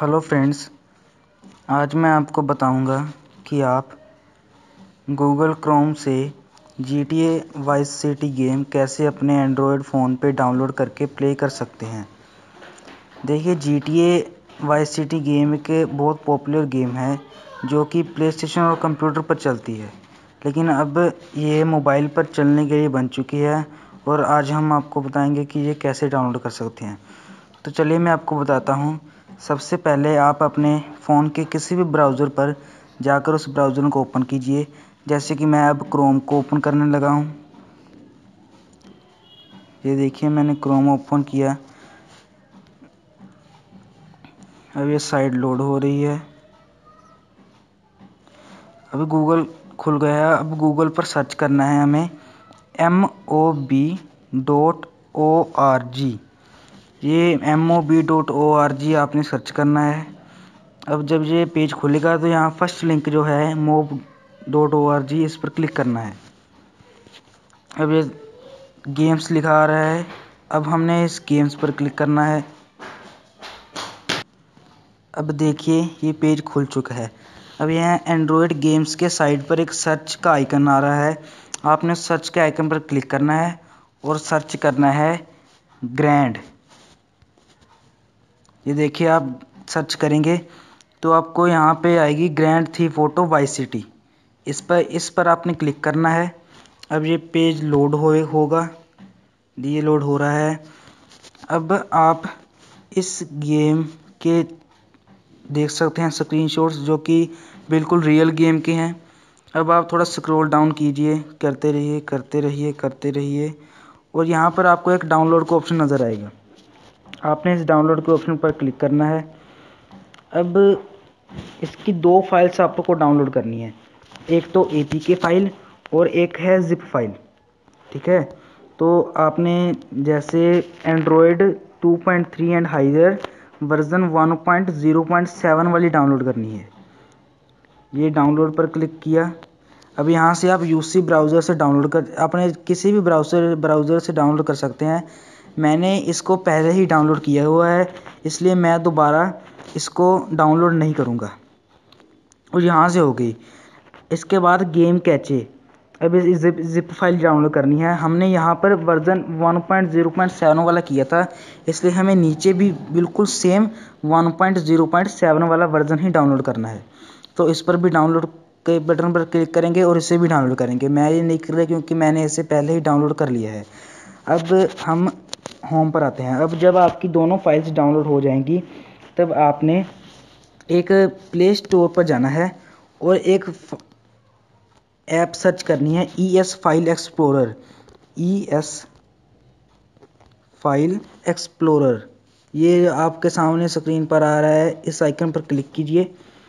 Hello friends, आज मैं आपको बताऊंगा कि आप गूगल क्रोम से GTA वाइस सिटी गेम कैसे अपने एंड्रॉयड फ़ोन पे डाउनलोड करके प्ले कर सकते हैं। देखिए, GTA वाइस सिटी गेम एक बहुत पॉपुलर गेम है जो कि प्ले स्टेशन और कंप्यूटर पर चलती है, लेकिन अब ये मोबाइल पर चलने के लिए बन चुकी है और आज हम आपको बताएंगे कि ये कैसे डाउनलोड कर सकते हैं। तो चलिए मैं आपको बताता हूँ। सबसे पहले आप अपने फ़ोन के किसी भी ब्राउज़र पर जाकर उस ब्राउज़र को ओपन कीजिए। जैसे कि मैं अब क्रोम को ओपन करने लगा हूँ। ये देखिए, मैंने क्रोम ओपन किया। अब ये साइट लोड हो रही है। अभी गूगल खुल गया। अब गूगल पर सर्च करना है हमें mob.org। ये mob.org आपने सर्च करना है। अब जब ये पेज खुलेगा तो यहाँ फर्स्ट लिंक जो है mob.org, इस पर क्लिक करना है। अब ये गेम्स लिखा आ रहा है। अब हमने इस गेम्स पर क्लिक करना है। अब देखिए, ये पेज खुल चुका है। अब यहाँ एंड्रॉयड गेम्स के साइड पर एक सर्च का आइकन आ रहा है। आपने सर्च के आइकन पर क्लिक करना है और सर्च करना है ग्रैंड। ये देखिए, आप सर्च करेंगे तो आपको यहाँ पे आएगी Grand Theft Auto Vice City. इस पर आपने क्लिक करना है। अब ये पेज लोड होगा। ये लोड हो रहा है। अब आप इस गेम के देख सकते हैं स्क्रीनशॉट्स जो कि बिल्कुल रियल गेम के हैं। अब आप थोड़ा स्क्रॉल डाउन कीजिए, करते रहिए करते रहिए करते रहिए और यहाँ पर आपको एक डाउनलोड का ऑप्शन नज़र आएगा। आपने इस डाउनलोड के ऑप्शन पर क्लिक करना है। अब इसकी दो फाइल्स आपको डाउनलोड करनी है, एक तो APK फाइल और एक है जिप फाइल। ठीक है, तो आपने जैसे एंड्रॉयड 2.3 एंड हाइयर वर्जन 1.0.7 वाली डाउनलोड करनी है। ये डाउनलोड पर क्लिक किया। अब यहाँ से आप UC ब्राउज़र से डाउनलोड कर अपने किसी भी ब्राउज़र से डाउनलोड कर सकते हैं। मैंने इसको पहले ही डाउनलोड किया हुआ है, इसलिए मैं दोबारा इसको डाउनलोड नहीं करूँगा। और यहाँ से हो गई। इसके बाद गेम कैचे। अब इस जिप फाइल डाउनलोड करनी है। हमने यहाँ पर वर्जन 1.0.7 वाला किया था, इसलिए हमें नीचे भी बिल्कुल सेम 1.0.7 वाला वर्जन ही डाउनलोड करना है। तो इस पर भी डाउनलोड के बटन पर क्लिक करेंगे और इसे भी डाउनलोड करेंगे। मैं ये नहीं कर रहा क्योंकि मैंने इसे पहले ही डाउनलोड कर लिया है। अब हम होम पर आते हैं। अब जब आपकी दोनों फाइल्स डाउनलोड हो जाएंगी तब आपने एक प्ले स्टोर पर जाना है और एक ऐप सर्च करनी है ES file explorer. ES file explorer, ये आपके सामने स्क्रीन पर आ रहा है। इस आइकन पर क्लिक कीजिए।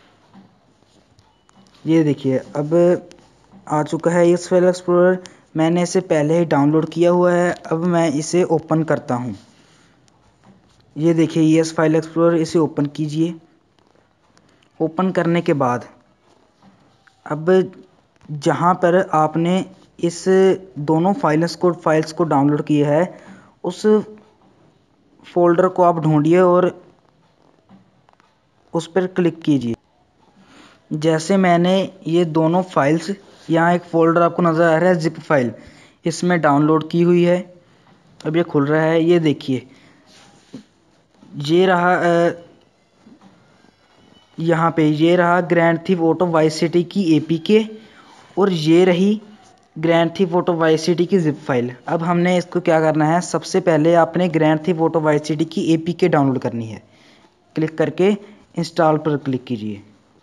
ये देखिए, अब आ चुका है ES फाइल एक्सप्लोरर। मैंने इसे पहले ही डाउनलोड किया हुआ है। अब मैं इसे ओपन करता हूँ। ये देखिए ES फाइल एक्सप्लोरर, इसे ओपन कीजिए। ओपन करने के बाद अब जहाँ पर आपने इस दोनों फाइल्स को डाउनलोड किया है, उस फोल्डर को आप ढूंढिए और उस पर क्लिक कीजिए। जैसे मैंने ये दोनों फाइल्स, यहाँ एक फ़ोल्डर आपको नज़र आ रहा है जिप फाइल, इसमें डाउनलोड की हुई है। अब ये खुल रहा है। ये देखिए, ये रहा यहाँ पे ये रहा Grand Theft Auto Vice City की APK और ये रही Grand Theft Auto Vice City की जिप फाइल। अब हमने इसको क्या करना है, सबसे पहले आपने Grand Theft Auto Vice City की APK डाउनलोड करनी है। क्लिक करके इंस्टॉल पर क्लिक कीजिए।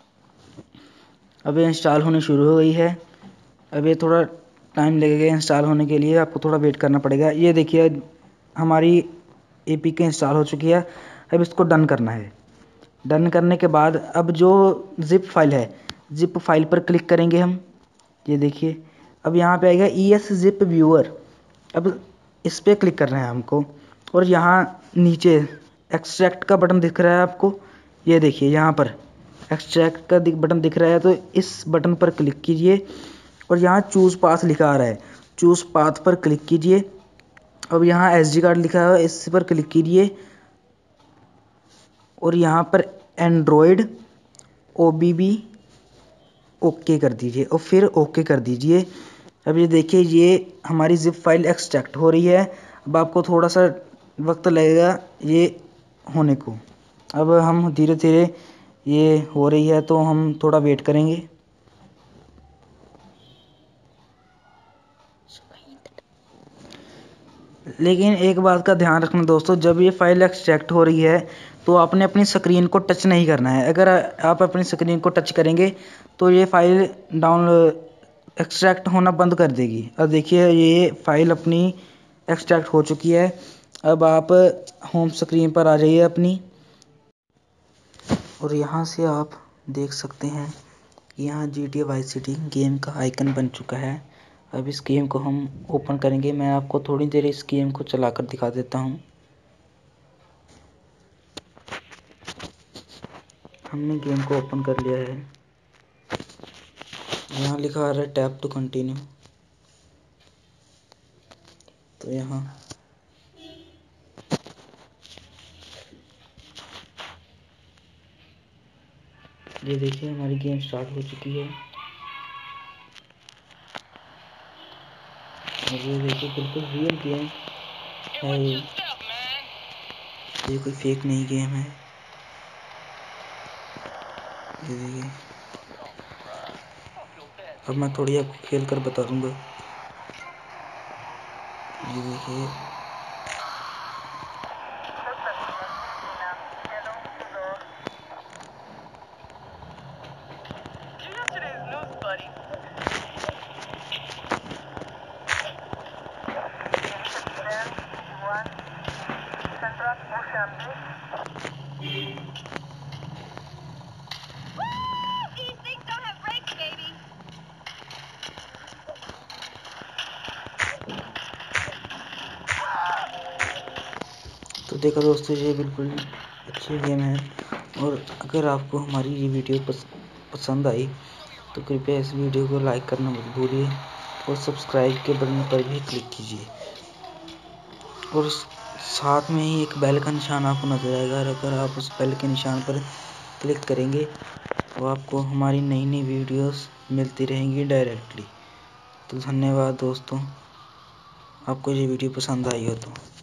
अब ये इंस्टॉल होनी शुरू हो गई है। अब ये थोड़ा टाइम लगेगा इंस्टॉल होने के लिए, आपको थोड़ा वेट करना पड़ेगा। ये देखिए, हमारी APK इंस्टॉल हो चुकी है। अब इसको डन करना है। डन करने के बाद अब जो जिप फाइल है, जिप फाइल पर क्लिक करेंगे हम। ये देखिए, अब यहाँ पे आएगा ES जिप व्यूअर। अब इस पर क्लिक करना है हमको और यहाँ नीचे एक्सट्रैक्ट का बटन दिख रहा है आपको। ये देखिए, यहाँ पर एक्सट्रैक्ट का बटन दिख रहा है, तो इस बटन पर क्लिक कीजिए और यहाँ चूज़ पाथ लिखा आ रहा है, चूज़ पाथ पर क्लिक कीजिए। अब यहाँ SD कार्ड लिखा है, इस पर क्लिक कीजिए और यहाँ पर एंड्रॉयड OBB ओके कर दीजिए और फिर ओके कर दीजिए। अब ये देखिए ये हमारी जिप फाइल एक्सट्रैक्ट हो रही है। अब आपको थोड़ा सा वक्त लगेगा ये होने को। अब हम धीरे धीरे ये हो रही है तो हम थोड़ा वेट करेंगे। लेकिन एक बात का ध्यान रखना दोस्तों, जब ये फाइल एक्सट्रैक्ट हो रही है तो आपने अपनी स्क्रीन को टच नहीं करना है। अगर आप अपनी स्क्रीन को टच करेंगे तो ये फाइल एक्सट्रैक्ट होना बंद कर देगी। अब देखिए ये फाइल अपनी एक्सट्रैक्ट हो चुकी है। अब आप होम स्क्रीन पर आ जाइए अपनी, और यहाँ से आप देख सकते हैं यहाँ GTA वाइस सिटी गेम का आइकन बन चुका है। अब इस गेम को हम ओपन करेंगे। मैं आपको थोड़ी देर इस गेम को चलाकर दिखा देता हूँ। हमने गेम को ओपन कर लिया है। यहाँ लिखा आ रहा है टैप टू कंटिन्यू। तो यहाँ ये देखिए हमारी गेम स्टार्ट हो चुकी है। और ये देखिए बिल्कुल रियल गेम है। ये कोई फेक नहीं गेम है। ये देखिए अब मैं थोड़ी आपको खेल कर बता दूंगा। ये देखिए तो देखो दोस्तों ये बिल्कुल अच्छी गेम है। और अगर आपको हमारी ये वीडियो पसंद आई तो कृपया इस वीडियो को लाइक करना मत भूलिए और सब्सक्राइब के बटन पर भी क्लिक कीजिए। और साथ में ही एक बेल का निशान आपको नजर आएगा। और अगर आप उस बेल के निशान पर क्लिक करेंगे तो आपको हमारी नई नई वीडियोस मिलती रहेंगी डायरेक्टली। तो धन्यवाद दोस्तों, आपको ये वीडियो पसंद आई हो तो।